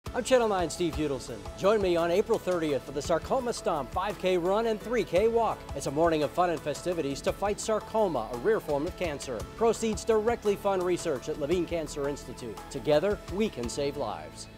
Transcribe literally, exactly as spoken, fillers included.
I'm Channel nine's Steve Udelson. Join me on April thirtieth for the Sarcoma Stomp five K run and three K walk. It's a morning of fun and festivities to fight sarcoma, a rare form of cancer. Proceeds directly fund research at Levine Cancer Institute. Together, we can save lives.